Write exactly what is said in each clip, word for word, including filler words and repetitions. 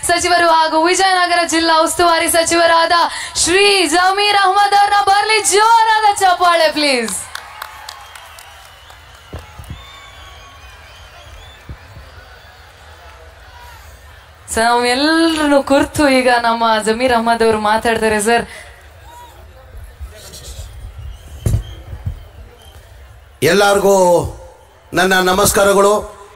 ಸಚಿವರು ಹಾಗೂ ವಿಜಯನಗರ ಜಿಲ್ಲಾ ಉಸ್ತುವಾರಿ ಸಚಿವರಾದ ಶ್ರೀ ಜಮೀರ್ ಅಹಮದ್ ಅವರನ್ನ ಬರಲಿ ಜೋರಾದ ಚಪ್ಪಾಳೆ ಪ್ಲೀಸ್. ಸರ್ ನಾವೆಲ್ಲರೂ ಕುರ್ತು ಈಗ ನಮ್ಮ ಜಮೀರ್ ಅಹಮದ್ ಅವರು ಮಾತಾಡ್ತಾರೆ. ಸರ್ ಎಲ್ಲರಿಗೂ ನನ್ನ ನಮಸ್ಕಾರಗಳು.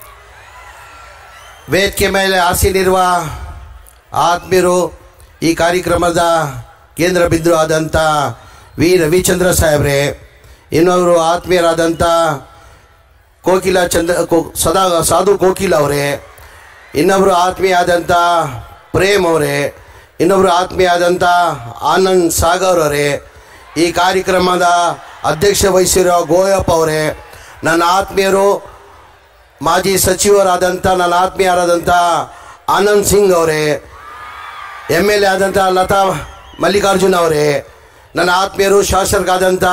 ವೇದಿಕೆ ಮೇಲೆ ಆಸೀನಿರುವ ಆತ್ಮೀಯರು, ಈ ಕಾರ್ಯಕ್ರಮದ ಕೇಂದ್ರ ಬಿಂದು ಆದಂಥ ವಿ ರವಿಚಂದ್ರ ಸಾಹೇಬ್ರೆ, ಇನ್ನೊಬ್ಬರು ಆತ್ಮೀಯರಾದಂಥ ಕೋಕಿಲ ಚಂದ್ರ ಸದಾ ಸಾಧು ಕೋಕಿಲ್ ಅವರೇ, ಇನ್ನೊಬ್ಬರು ಆತ್ಮೀಯ ಆದಂಥ ಪ್ರೇಮ್ ಅವರೇ, ಇನ್ನೊಬ್ಬರು ಆತ್ಮೀಯ ಆದಂಥ ಆನಂದ್ ಸಾಗರ್ ಅವರೇ, ಈ ಕಾರ್ಯಕ್ರಮದ ಅಧ್ಯಕ್ಷ ವಹಿಸಿರೋ ಗೋಯಪ್ಪ ಅವರೇ, ನನ್ನ ಆತ್ಮೀಯರು ಮಾಜಿ ಸಚಿವರಾದಂಥ ನನ್ನ ಆತ್ಮೀಯರಾದಂಥ ಆನಂದ್ ಸಿಂಗ್ ಅವರೇ, ಎಮ್ ಎಲ್ ಎ ಆದಂಥ ಲತಾ ಮಲ್ಲಿಕಾರ್ಜುನ್ ಅವರೇ, ನನ್ನ ಆತ್ಮೀಯರು ಶಾಸಕರಾದಂಥ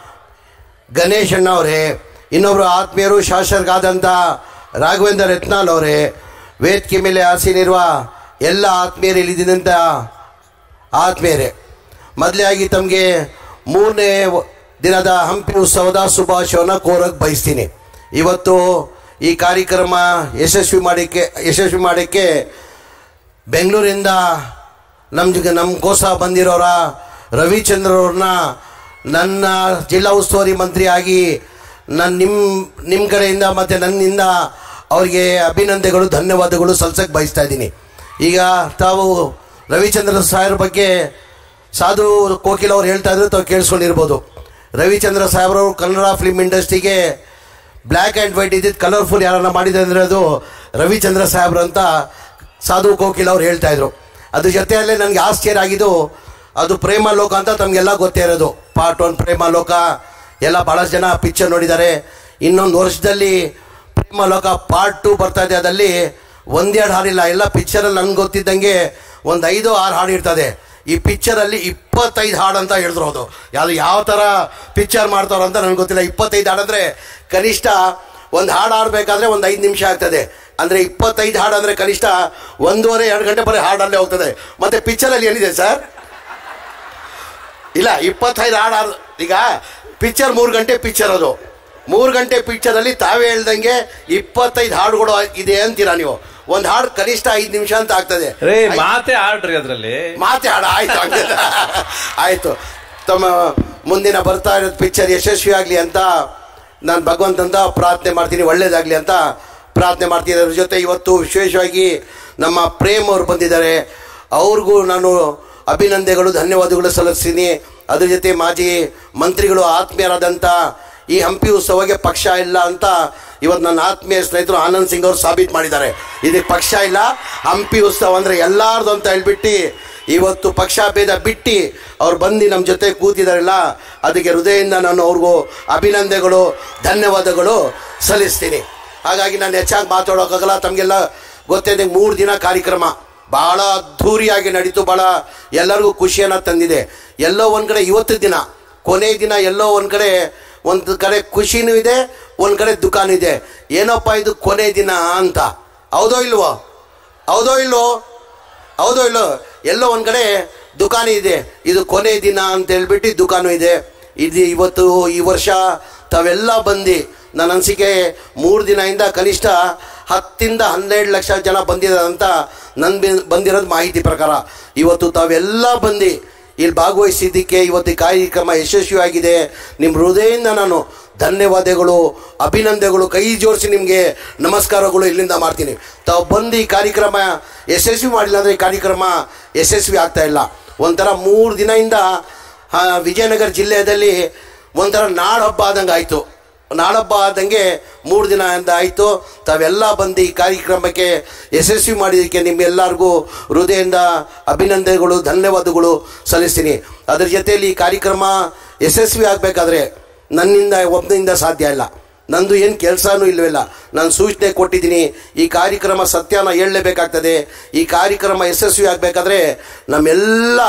ಗಣೇಶಣ್ಣ ಅವರೇ, ಇನ್ನೊಬ್ಬರು ಆತ್ಮೀಯರು ಶಾಸಕರಾದಂಥ ರಾಘವೇಂದ್ರ ರತ್ನಾಲ್ ಅವರೇ, ವೇದಿಕೆ ಮೇಲೆ ಆಸೀನಿರುವ ಎಲ್ಲ ಆತ್ಮೀಯರು ಇಲ್ಲಿದ್ದಂಥ ಆತ್ಮೀಯರೇ, ಮೊದಲಾಗಿ ತಮಗೆ ಮೂರನೇ ದಿನದ ಹಂಪಿ ಉತ್ಸವದ ಶುಭಾಶಯವನ್ನು ಕೋರಕ್ಕೆ ಬಯಸ್ತೀನಿ. ಇವತ್ತು ಈ ಕಾರ್ಯಕ್ರಮ ಯಶಸ್ವಿ ಮಾಡೋಕ್ಕೆ ಯಶಸ್ವಿ ಮಾಡೋಕ್ಕೆ ಬೆಂಗಳೂರಿಂದ ನಮ್ಮ ನಮಗೋಸ್ಕರ ಬಂದಿರೋರ ರವಿಚಂದ್ರವ್ರನ್ನ ನನ್ನ ಜಿಲ್ಲಾ ಉಸ್ತುವಾರಿ ಮಂತ್ರಿಯಾಗಿ ನಾನು ನಿಮ್ಮ ನಿಮ್ಮ ಕಡೆಯಿಂದ ಮತ್ತು ನನ್ನಿಂದ ಅವರಿಗೆ ಅಭಿನಂದನೆಗಳು ಧನ್ಯವಾದಗಳು ಸಲ್ಲಿಸಕ್ಕೆ ಬಯಸ್ತಾ ಇದ್ದೀನಿ. ಈಗ ತಾವು ರವಿಚಂದ್ರ ಸಾಹೇಬ್ರ ಬಗ್ಗೆ ಸಾಧು ಕೋಕಿಲ್ ಅವ್ರು ಹೇಳ್ತಾ ಇದ್ರು, ತಾವು ಕೇಳಿಸ್ಕೊಂಡಿರ್ಬೋದು. ರವಿಚಂದ್ರ ಸಾಹೇಬ್ರವರು ಕನ್ನಡ ಫಿಲ್ಮ್ ಇಂಡಸ್ಟ್ರಿಗೆ ಬ್ಲ್ಯಾಕ್ ಆ್ಯಂಡ್ ವೈಟ್ ಇದ್ದಿದ್ದು ಕಲರ್ಫುಲ್ ಯಾರನ್ನ ಮಾಡಿದೆ ಅಂದರೆ ಅದು ರವಿಚಂದ್ರ ಸಾಹೇಬ್ರು ಅಂತ ಸಾಧು ಕೋಕಿಲ್ ಅವ್ರು ಹೇಳ್ತಾಯಿದ್ರು. ಅದ್ರ ಜೊತೆಯಲ್ಲೇ ನನಗೆ ಆಶ್ಚರ್ಯ ಆಗಿದ್ದು, ಅದು ಪ್ರೇಮ ಲೋಕ ಅಂತ ತಮಗೆಲ್ಲ ಗೊತ್ತೇ ಇರೋದು. ಪಾರ್ಟ್ ಒನ್ ಪ್ರೇಮ ಲೋಕ ಎಲ್ಲ ಭಾಳಷ್ಟು ಜನ ಪಿಕ್ಚರ್ ನೋಡಿದ್ದಾರೆ. ಇನ್ನೊಂದು ವರ್ಷದಲ್ಲಿ ಪ್ರೇಮ ಲೋಕ ಪಾರ್ಟ್ ಟು ಬರ್ತಾ ಇದೆ. ಅದರಲ್ಲಿ ಒಂದೆರಡು ಹಾಡಿಲ್ಲ, ಎಲ್ಲ ಪಿಕ್ಚರಲ್ಲಿ ನನಗೆ ಗೊತ್ತಿದ್ದಂಗೆ ಒಂದು ಐದು ಆರು ಹಾಡು ಇರ್ತದೆ. ಈ ಪಿಕ್ಚರಲ್ಲಿ ಇಪ್ಪತ್ತೈದು ಹಾಡು ಅಂತ ಹೇಳಿದ್ರು. ಅದು ಯಾವುದು ಯಾವ ಥರ ಪಿಕ್ಚರ್ ಮಾಡ್ತಾರೋ ಅಂತ ನನಗೆ ಗೊತ್ತಿಲ್ಲ. ಇಪ್ಪತ್ತೈದು ಹಾಡು ಅಂದರೆ ಕನಿಷ್ಠ ಒಂದು ಹಾಡು ಆಡಬೇಕಾದ್ರೆ ಒಂದು ಐದು ನಿಮಿಷ ಆಗ್ತದೆ. ಅಂದರೆ ಇಪ್ಪತ್ತೈದು ಹಾಡು ಅಂದರೆ ಕನಿಷ್ಠ ಒಂದೂವರೆ ಎರಡು ಗಂಟೆ ಬರೀ ಹಾಡಲ್ಲೇ ಹೋಗ್ತದೆ. ಮತ್ತು ಪಿಕ್ಚರಲ್ಲಿ ಏನಿದೆ ಸರ್? ಇಲ್ಲ, ಇಪ್ಪತ್ತೈದು ಹಾಡು ಆಡ್ ಈಗ ಪಿಕ್ಚರ್ ಮೂರು ಗಂಟೆ ಪಿಕ್ಚರ್, ಅದು ಮೂರು ಗಂಟೆ ಪಿಕ್ಚರಲ್ಲಿ ತಾವೇ ಹೇಳ್ದಂಗೆ ಇಪ್ಪತ್ತೈದು ಹಾಡುಗಳು ಇದೆ ಅಂತೀರಾ ನೀವು. ಒಂದು ಹಾಡು ಕನಿಷ್ಠ ಐದು ನಿಮಿಷ ಅಂತ ಆಗ್ತದೆ. ಮಾತೆ ಹಾಡ್ರಿ, ಅದರಲ್ಲಿ ಮಾತೆ ಹಾಡು ಆಯ್ತು. ಆಯ್ತು, ತಮ್ಮ ಮುಂದಿನ ಬರ್ತಾ ಇರೋದು ಪಿಕ್ಚರ್ ಯಶಸ್ವಿ ಆಗಲಿ ಅಂತ ನಾನು ಭಗವಂತಂತ ಪ್ರಾರ್ಥನೆ ಮಾಡ್ತೀನಿ, ಒಳ್ಳೇದಾಗಲಿ ಅಂತ ಪ್ರಾರ್ಥನೆ ಮಾಡ್ತೀನಿ. ಅದ್ರ ಜೊತೆ ಇವತ್ತು ವಿಶೇಷವಾಗಿ ನಮ್ಮ ಪ್ರೇಮ್ ಅವರು ಬಂದಿದ್ದಾರೆ, ಅವ್ರಿಗೂ ನಾನು ಅಭಿನಂದನೆಗಳು ಧನ್ಯವಾದಗಳು ಸಲ್ಲಿಸ್ತೀನಿ. ಅದ್ರ ಜೊತೆ ಮಾಜಿ ಮಂತ್ರಿಗಳು ಆತ್ಮೀಯರಾದಂಥ ಈ ಹಂಪಿ ಉತ್ಸವಕ್ಕೆ ಪಕ್ಷ ಇಲ್ಲ ಅಂತ ಇವತ್ತು ನನ್ನ ಆತ್ಮೀಯ ಸ್ನೇಹಿತರು ಆನಂದ್ ಸಿಂಗ್ ಅವರು ಸಾಬೀತು ಮಾಡಿದ್ದಾರೆ. ಇದಕ್ಕೆ ಪಕ್ಷ ಇಲ್ಲ, ಹಂಪಿ ಉತ್ಸವ ಅಂದರೆ ಎಲ್ಲಾರ್ದು ಅಂತ ಹೇಳ್ಬಿಟ್ಟು ಇವತ್ತು ಪಕ್ಷ ಭೇದ ಬಿಟ್ಟು ಅವ್ರು ಬಂದು ನಮ್ಮ ಜೊತೆ ಕೂತಿದಾರಲ್ಲ, ಅದಕ್ಕೆ ಹೃದಯದಿಂದ ನಾನು ಅವ್ರಿಗೂ ಅಭಿನಂದನೆಗಳು ಧನ್ಯವಾದಗಳು ಸಲ್ಲಿಸ್ತೀನಿ. ಹಾಗಾಗಿ ನಾನು ಹೆಚ್ಚಾಗಿ ಮಾತಾಡೋಕ್ಕಾಗಲ್ಲ. ತಮಗೆಲ್ಲ ಗೊತ್ತಿದೆ, ಮೂರು ದಿನ ಕಾರ್ಯಕ್ರಮ ಭಾಳ ಅದ್ಧೂರಿಯಾಗಿ ನಡೀತು, ಭಾಳ ಎಲ್ಲರಿಗೂ ಖುಷಿಯನ್ನು ತಂದಿದೆ. ಎಲ್ಲೋ ಒಂದು ಕಡೆ ಇವತ್ತು ದಿನ ಕೊನೆಯ ದಿನ ಎಲ್ಲೋ ಒಂದು ಕಡೆ ಒಂದು ಕಡೆ ಖುಷಿನೂ ಇದೆ, ಒಂದು ಕಡೆ ದುಃಖನೂ ಇದೆ. ಏನಪ್ಪ ಇದು ಕೊನೆ ದಿನ ಅಂತ, ಹೌದೋ ಇಲ್ವೋ? ಹೌದೋ ಇಲ್ವೋ? ಹೌದೋ ಇಲ್ಲೋ? ಎಲ್ಲೋ ಒಂದು ಕಡೆ ದುಃಖನೂ ಇದೆ. ಇದು ಕೊನೆ ದಿನ ಅಂತ ಹೇಳ್ಬಿಟ್ಟು ದುಃಖನೂ ಇದೆ. ಇದು ಇವತ್ತು ಈ ವರ್ಷ ತಾವೆಲ್ಲ ಬಂದು ನನ್ನ ಅನಿಸಿಕೆ ಮೂರು ದಿನದಿಂದ ಕನಿಷ್ಠ ಹತ್ತಿಂದ ಹನ್ನೆರಡು ಲಕ್ಷ ಜನ ಬಂದಿದ್ದಾರೆ ಅಂತ ನನ್ನ ಬಂದಿರೋದು ಮಾಹಿತಿ ಪ್ರಕಾರ. ಇವತ್ತು ತಾವೆಲ್ಲ ಬಂದು ಇಲ್ಲಿ ಭಾಗವಹಿಸಿದ್ದಕ್ಕೆ ಇವತ್ತು ಕಾರ್ಯಕ್ರಮ ಯಶಸ್ವಿಯಾಗಿದೆ. ನಿಮ್ಮ ಹೃದಯದಿಂದ ನಾನು ಧನ್ಯವಾದಗಳು ಅಭಿನಂದನೆಗಳು ಕೈ ಜೋಡಿಸಿ ನಿಮಗೆ ನಮಸ್ಕಾರಗಳು ಇಲ್ಲಿಂದ ಮಾಡ್ತೀನಿ. ತಾವು ಬಂದು ಈ ಕಾರ್ಯಕ್ರಮ ಯಶಸ್ವಿ ಮಾಡಿಲ್ಲ ಅಂದರೆ ಈ ಕಾರ್ಯಕ್ರಮ ಯಶಸ್ವಿ ಆಗ್ತಾ ಇಲ್ಲ. ಒಂಥರ ಮೂರು ದಿನದಿಂದ ವಿಜಯನಗರ ಜಿಲ್ಲೆಯಲ್ಲಿ ಒಂಥರ ನಾಡ ಹಬ್ಬ ಆದಂಗೆ ಆಯಿತು. ನಾಡಹಬ್ಬ ಆದಂಗೆ ಮೂರು ದಿನ ಅಂತ ಆಯಿತು. ತಾವೆಲ್ಲ ಬಂದು ಈ ಕಾರ್ಯಕ್ರಮಕ್ಕೆ ಯಶಸ್ವಿ ಮಾಡಿದ್ದಕ್ಕೆ ನಿಮ್ಮೆಲ್ಲರಿಗೂ ಹೃದಯದಿಂದ ಅಭಿನಂದನೆಗಳು ಧನ್ಯವಾದಗಳು ಸಲ್ಲಿಸ್ತೀನಿ. ಅದರ ಜೊತೆಯಲ್ಲಿ ಈ ಕಾರ್ಯಕ್ರಮ ಯಶಸ್ವಿ ಆಗಬೇಕಾದ್ರೆ ನನ್ನಿಂದ ಒಬ್ಬನಿಂದ ಸಾಧ್ಯ ಇಲ್ಲ. ನಂದು ಏನು ಕೆಲಸನೂ ಇಲ್ಲವಿಲ್ಲ. ನಾನು ಸೂಚನೆ ಕೊಟ್ಟಿದ್ದೀನಿ, ಈ ಕಾರ್ಯಕ್ರಮ ಸತ್ಯನ ಹೇಳಲೇಬೇಕಾಗ್ತದೆ. ಈ ಕಾರ್ಯಕ್ರಮ ಯಶಸ್ವಿ ಆಗಬೇಕಾದ್ರೆ ನಮ್ಮೆಲ್ಲ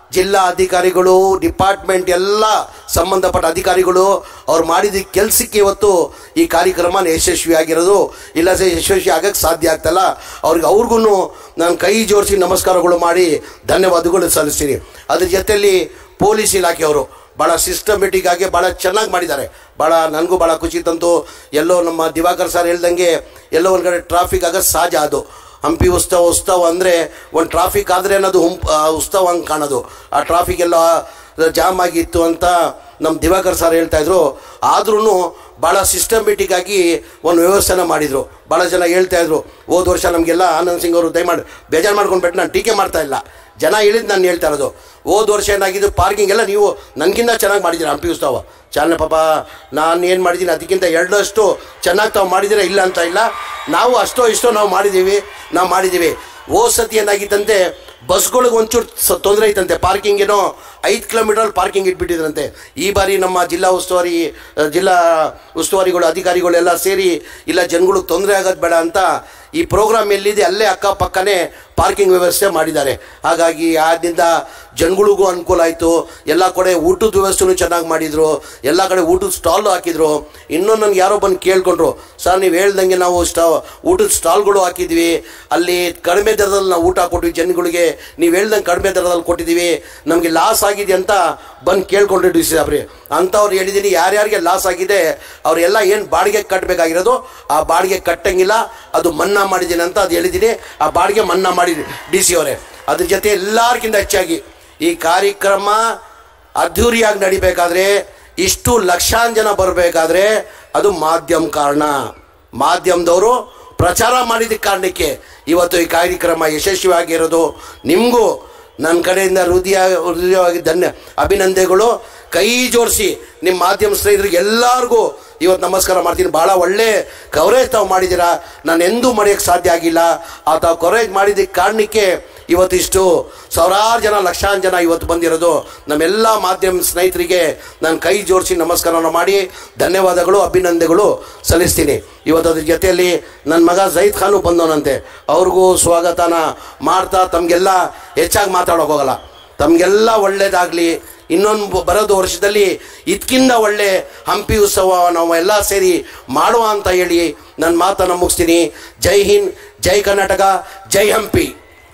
ಜಿಲ್ಲಾ ಅಧಿಕಾರಿಗಳು, ಡಿಪಾರ್ಟ್ಮೆಂಟ್ ಎಲ್ಲ ಸಂಬಂಧಪಟ್ಟ ಅಧಿಕಾರಿಗಳು ಅವ್ರು ಮಾಡಿದ ಕೆಲಸಕ್ಕೆ ಇವತ್ತು ಈ ಕಾರ್ಯಕ್ರಮ ಯಶಸ್ವಿಯಾಗಿರೋದು. ಇಲ್ಲ ಸರ್ ಯಶಸ್ವಿ ಆಗಕ್ಕೆ ಸಾಧ್ಯ ಆಗ್ತಲ್ಲ. ಅವ್ರಿಗೆ ಅವ್ರಿಗೂ ನಾನು ಕೈ ಜೋಡಿಸಿ ನಮಸ್ಕಾರಗಳು ಮಾಡಿ ಧನ್ಯವಾದಗಳು ಸಲ್ಲಿಸ್ತೀನಿ. ಅದ್ರ ಜೊತೆಯಲ್ಲಿ ಪೊಲೀಸ್ ಇಲಾಖೆಯವರು ಭಾಳ ಸಿಸ್ಟಮೆಟಿಕ್ ಆಗಿ ಭಾಳ ಚೆನ್ನಾಗಿ ಮಾಡಿದ್ದಾರೆ. ಭಾಳ ನನಗೂ ಭಾಳ ಖುಷಿ ತಂತು. ಎಲ್ಲೋ ನಮ್ಮ ದಿವಾಕರ್ ಸರ್ ಹೇಳ್ದಂಗೆ ಎಲ್ಲೋ ಒಂದು ಕಡೆ ಟ್ರಾಫಿಕ್ ಆಗೋದು ಸಹಜ. ಅದು ಹಂಪಿ ಉತ್ಸವ ಉತ್ಸವ ಅಂದರೆ ಒಂದು ಟ್ರಾಫಿಕ್ ಆದರೆ ಅನ್ನೋದು ಹುಂಪ್ ಉತ್ಸವ ಹಂಗೆ ಕಾಣೋದು. ಆ ಟ್ರಾಫಿಕ್ ಎಲ್ಲ ಜಾಮ್ ಆಗಿತ್ತು ಅಂತ ನಮ್ಮ ದಿವಾಕರ್ ಸರ್ ಹೇಳ್ತಾಯಿದ್ರು. ಆದ್ರೂ ಭಾಳ ಸಿಸ್ಟಮೆಟಿಕ್ ಆಗಿ ಒಂದು ವ್ಯವಸ್ಥೆನ ಮಾಡಿದರು. ಭಾಳ ಜನ ಹೇಳ್ತಾಯಿದ್ರು ಹೋದ ವರ್ಷ ನಮಗೆಲ್ಲ ಆನಂದ್ ಸಿಂಗ್ ಅವರು ದಯಮಾಡಿ ಬೇಜಾರು ಮಾಡ್ಕೊಂಡ್ಬಿಟ್ಟು ನಾನು ಟೀಕೆ ಮಾಡ್ತಾಯಿಲ್ಲ, ಜನ ಹೇಳಿದ್ದು ನಾನು ಹೇಳ್ತಾ ಇರೋದು. ಹೋದ ವರ್ಷ ಏನಾಗಿದ್ದು ಪಾರ್ಕಿಂಗ್ ಎಲ್ಲ ನೀವು ನನಗಿಂತ ಚೆನ್ನಾಗಿ ಮಾಡಿದ್ದೀರ ಹಂಪಿ ಉತ್ಸವ ಚಾಲನೆ. ಪಾಪ ನಾನು ಏನು ಮಾಡಿದ್ದೀನಿ ಅದಕ್ಕಿಂತ ಎರಡಷ್ಟು ಚೆನ್ನಾಗಿ ತಾವು ಮಾಡಿದ್ದೀರ, ಇಲ್ಲ ಅಂತ ಇಲ್ಲ. ನಾವು ಅಷ್ಟೋ ಇಷ್ಟೋ ನಾವು ಮಾಡಿದ್ದೀವಿ ನಾವು ಮಾಡಿದ್ದೀವಿ ಹೋದ ಸತಿ ಏನಾಗಿತ್ತಂತೆ ಬಸ್ಗಳಿಗೆ ಒಂಚೂರು ಸ ತೊಂದರೆ ಐತಂತೆ. ಪಾರ್ಕಿಂಗ್ ಏನೋ ಐದು ಕಿಲೋಮೀಟರ್ ಪಾರ್ಕಿಂಗ್ ಇಟ್ಬಿಟ್ಟಿದ್ರಂತೆ. ಈ ಬಾರಿ ನಮ್ಮ ಜಿಲ್ಲಾ ಉಸ್ತುವಾರಿ ಜಿಲ್ಲಾ ಉಸ್ತುವಾರಿಗಳು ಅಧಿಕಾರಿಗಳು ಎಲ್ಲ ಸೇರಿ ಇಲ್ಲ ಜನಗಳಿಗೆ ತೊಂದರೆ ಆಗೋದು ಬೇಡ ಅಂತ ಈ ಪ್ರೋಗ್ರಾಮ್ ಎಲ್ಲಿದೆ ಅಲ್ಲೇ ಅಕ್ಕಪಕ್ಕನೇ ಪಾರ್ಕಿಂಗ್ ವ್ಯವಸ್ಥೆ ಮಾಡಿದ್ದಾರೆ. ಹಾಗಾಗಿ ಆದ್ದರಿಂದ ಜನಗಳಿಗೂ ಅನುಕೂಲ ಆಯಿತು. ಎಲ್ಲ ಕಡೆ ಊಟದ ವ್ಯವಸ್ಥೆನೂ ಚೆನ್ನಾಗಿ ಮಾಡಿದರು. ಎಲ್ಲ ಕಡೆ ಊಟದ ಸ್ಟಾಲು ಹಾಕಿದರು. ಇನ್ನೊಂದು ನನಗೆ ಯಾರೋ ಬಂದು ಕೇಳ್ಕೊಂಡ್ರು, ಸರ್ ನೀವು ಹೇಳ್ದಂಗೆ ನಾವು ಸ್ಟಾ ಊಟದ ಸ್ಟಾಲ್ಗಳು ಹಾಕಿದ್ವಿ, ಅಲ್ಲಿ ಕಡಿಮೆ ದರದಲ್ಲಿ ನಾವು ಊಟ ಕೊಟ್ವಿ ಜನಗಳಿಗೆ, ನೀವು ಹೇಳ್ದಂಗೆ ಕಡಿಮೆ ದರದಲ್ಲಿ ಕೊಟ್ಟಿದ್ದೀವಿ, ನಮಗೆ ಲಾಸ್ ಆಗಿದೆ ಅಂತ ಬಂದು ಕೇಳ್ಕೊಂಡ್ರೆ ಡಿ ಸಿ ಸಾಬ್ರಿ ಅಂಥವ್ರು ಹೇಳಿದ್ದೀನಿ. ಯಾರ್ಯಾರಿಗೆ ಲಾಸ್ ಆಗಿದೆ ಅವರೆಲ್ಲ ಏನು ಬಾಡಿಗೆ ಕಟ್ಟಬೇಕಾಗಿರೋದು ಆ ಬಾಡಿಗೆ ಕಟ್ಟಂಗಿಲ್ಲ, ಅದು ಮನ್ನಾ ಮಾಡಿದ್ದೀನಿ ಅಂತ ಅದು ಹೇಳಿದ್ದೀನಿ. ಆ ಬಾಡಿಗೆ ಮನ್ನಾ ಮಾಡಿ ಡಿ ಸಿ ಅವರೇ. ಅದ್ರ ಜೊತೆ ಎಲ್ಲರಿಗಿಂತ ಹೆಚ್ಚಾಗಿ ಈ ಕಾರ್ಯಕ್ರಮ ಅದ್ಧೂರಿಯಾಗಿ ನಡಿಬೇಕಾದ್ರೆ, ಇಷ್ಟು ಲಕ್ಷಾಂತರ ಜನ ಬರಬೇಕಾದ್ರೆ ಅದು ಮಾಧ್ಯಮ ಕಾರಣ. ಮಾಧ್ಯಮದವರು ಪ್ರಚಾರ ಮಾಡಿದ ಕಾರಣಕ್ಕೆ ಇವತ್ತು ಈ ಕಾರ್ಯಕ್ರಮ ಯಶಸ್ವಿಯಾಗಿರೋದು. ನಿಮಗೂ ನನ್ನ ಕಡೆಯಿಂದ ಹೃದಯ ಹೃದಯವಾಗಿ ಧನ್ಯ ಅಭಿನಂದನೆಗಳು. ಕೈ ಜೋಡಿಸಿ ನಿಮ್ಮ ಮಾಧ್ಯಮ ಸ್ನೇಹಿತರಿಗೆ ಎಲ್ಲರಿಗೂ ಇವತ್ತು ನಮಸ್ಕಾರ ಮಾಡ್ತೀನಿ. ಭಾಳ ಒಳ್ಳೆ ಕವರೇಜ್ ತಾವು ಮಾಡಿದ್ದೀರಾ, ನಾನು ಎಂದೂ ಮಾಡೋಕ್ಕೆ ಸಾಧ್ಯ ಆಗಿಲ್ಲ. ಆ ತಾವು ಕವರೇಜ್ ಮಾಡಿದ್ದಕ್ಕೆ ಕಾರಣಕ್ಕೆ ಇವತ್ತಿಷ್ಟು ಸಾವಿರಾರು ಜನ ಲಕ್ಷಾಂತರ ಜನ ಇವತ್ತು ಬಂದಿರೋದು. ನಮ್ಮೆಲ್ಲ ಮಾಧ್ಯಮ ಸ್ನೇಹಿತರಿಗೆ ನಾನು ಕೈ ಜೋಡಿಸಿ ನಮಸ್ಕಾರವನ್ನು ಮಾಡಿ ಧನ್ಯವಾದಗಳು ಅಭಿನಂದನೆಗಳು ಸಲ್ಲಿಸ್ತೀನಿ. ಇವತ್ತು ಅದ್ರ ಜೊತೆಯಲ್ಲಿ ನನ್ನ ಮಗ ಜೈದ್ ಖಾನು ಬಂದವನಂತೆ, ಅವ್ರಿಗೂ ಸ್ವಾಗತನ ಮಾಡ್ತಾ ತಮಗೆಲ್ಲ ಹೆಚ್ಚಾಗಿ ಮಾತಾಡೋಕೆ ಹೋಗಲ್ಲ. ತಮಗೆಲ್ಲ ಒಳ್ಳೇದಾಗಲಿ. ಇನ್ನೊಂದು ಬರೋದು ವರ್ಷದಲ್ಲಿ ಇದಕ್ಕಿಂತ ಒಳ್ಳೆ ಹಂಪಿ ಉತ್ಸವ ನಾವು ಎಲ್ಲ ಸೇರಿ ಮಾಡುವ ಅಂತ ಹೇಳಿ ನನ್ನ ಮಾತನ್ನು ಮುಗಿಸ್ತೀನಿ. ಜೈ ಹಿಂದ್, ಜೈ ಕರ್ನಾಟಕ, ಜೈ ಹಂಪಿ.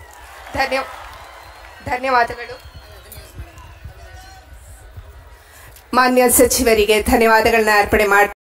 ಧನ್ಯ ಧನ್ಯವಾದಗಳು ಮಾನ್ಯ ಸಚಿವರಿಗೆ ಧನ್ಯವಾದಗಳನ್ನ ಅರ್ಪಣೆ ಮಾಡಿ